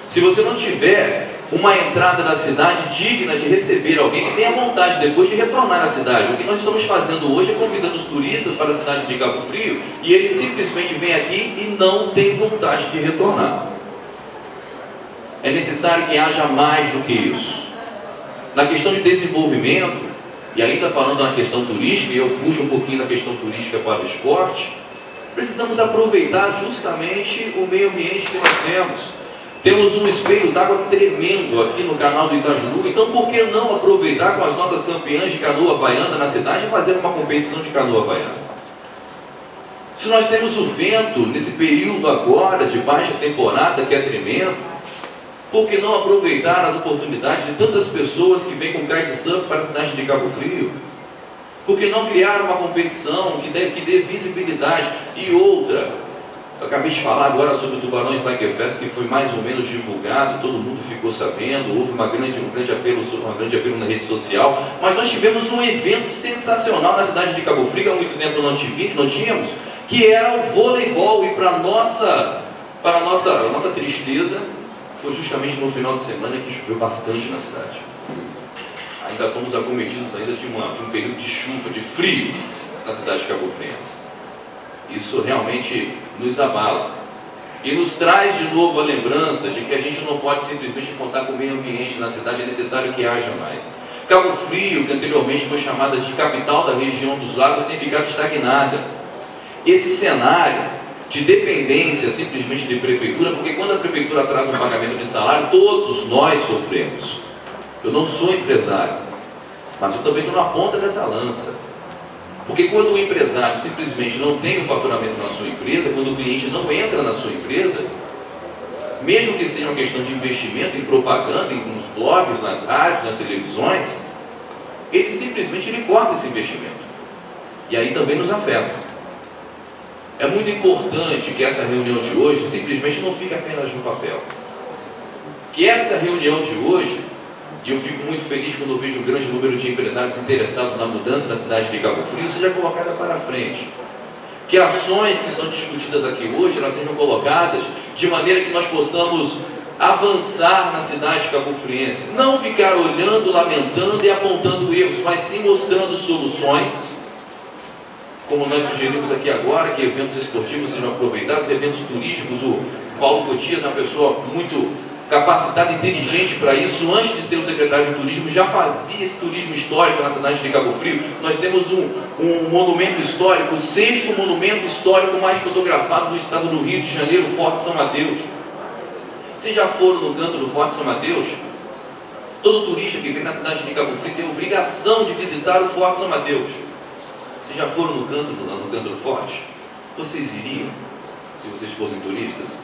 Se você não tiver uma entrada na cidade digna de receber alguém que tenha vontade depois de retornar à cidade. O que nós estamos fazendo hoje é convidando os turistas para a cidade de Cabo Frio e eles simplesmente vêm aqui e não têm vontade de retornar. É necessário que haja mais do que isso. Na questão de desenvolvimento, e ainda falando na questão turística, e eu puxo um pouquinho da questão turística para o esporte, precisamos aproveitar justamente o meio ambiente que nós temos. Temos um espelho d'água tremendo aqui no canal do Itajuru, então por que não aproveitar com as nossas campeãs de canoa baiana na cidade e fazer uma competição de canoa baiana? Se nós temos o vento nesse período agora de baixa temporada que é tremendo, por que não aproveitar as oportunidades de tantas pessoas que vêm com kitesurf para a cidade de Cabo Frio? Por que não criar uma competição que dê visibilidade? E outra, eu acabei de falar agora sobre o Tubarões Biker Fest, que foi mais ou menos divulgado, todo mundo ficou sabendo, houve um grande apelo na rede social, mas nós tivemos um evento sensacional na cidade de Cabo Frio, há muito tempo não tínhamos, que era o voleibol, e para nossa tristeza, foi justamente no final de semana que choveu bastante na cidade. Ainda fomos acometidos ainda de um período de chuva, de frio na cidade de Cabo Friense. Isso realmente nos abala e nos traz de novo a lembrança de que a gente não pode simplesmente contar com o meio ambiente na cidade, é necessário que haja mais. Cabo Frio, que anteriormente foi chamada de capital da região dos lagos, tem ficado estagnada. Esse cenário de dependência simplesmente de prefeitura, porque quando a prefeitura traz um pagamento de salário, todos nós sofremos. Eu não sou empresário, mas eu também estou na ponta dessa lança. Porque quando o empresário simplesmente não tem o faturamento na sua empresa, quando o cliente não entra na sua empresa, mesmo que seja uma questão de investimento em propaganda, nos blogs, nas rádios, nas televisões, ele simplesmente corta esse investimento. E aí também nos afeta. É muito importante que essa reunião de hoje simplesmente não fique apenas no papel. Que essa reunião de hoje, e eu fico muito feliz quando eu vejo um grande número de empresários interessados na mudança da cidade de Cabo Frio, seja colocada para frente. Que ações que são discutidas aqui hoje, elas sejam colocadas de maneira que nós possamos avançar na cidade de Cabo Friense. Não ficar olhando, lamentando e apontando erros, mas sim mostrando soluções. Como nós sugerimos aqui agora, que eventos esportivos sejam aproveitados, eventos turísticos. O Paulo Cotias é uma pessoa muito capacitada, inteligente para isso. Antes de ser o secretário de turismo, já fazia esse turismo histórico na cidade de Cabo Frio. Nós temos um monumento histórico, o 6º monumento histórico mais fotografado do estado do Rio de Janeiro, o Forte São Mateus. Vocês já foram no canto do Forte São Mateus? Todo turista que vem na cidade de Cabo Frio tem a obrigação de visitar o Forte São Mateus. Vocês já foram no canto do Forte? Vocês iriam, se vocês fossem turistas?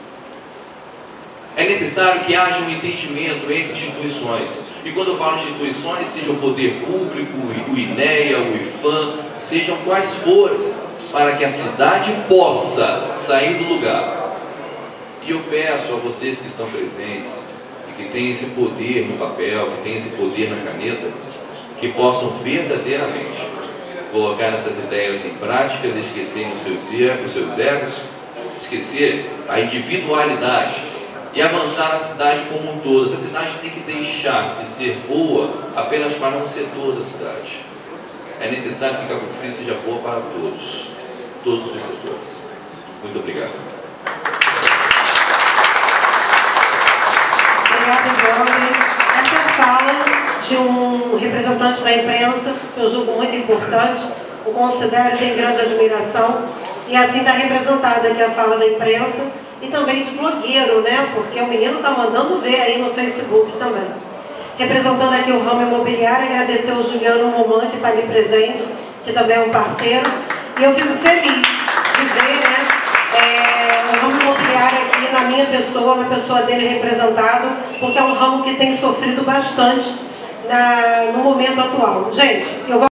É necessário que haja um entendimento entre instituições. E quando eu falo instituições, seja o poder público, o INEA, o IFAM, sejam quais forem, para que a cidade possa sair do lugar. E eu peço a vocês que estão presentes, e que têm esse poder no papel, que têm esse poder na caneta, que possam verdadeiramente colocar essas ideias em práticas, esquecerem os seus egos, esquecer a individualidade e avançar a cidade como um todo. Essa cidade tem que deixar de ser boa apenas para um setor da cidade. É necessário que Cabo Frio seja boa para todos os setores. Muito obrigado. Obrigada, Jorge. Essa é a fala de um representante da imprensa, que eu julgo muito importante, o considero, tem grande admiração, e assim está representada aqui a fala da imprensa, e também de blogueiro, né? Porque o menino está mandando ver aí no Facebook também. Representando aqui o ramo imobiliário, agradecer ao Juliano Roman, que está ali presente, que também é um parceiro. E eu fico feliz de ver, né, o ramo imobiliário aqui na minha pessoa, na pessoa dele representado, porque é um ramo que tem sofrido bastante no momento atual. Gente, eu vou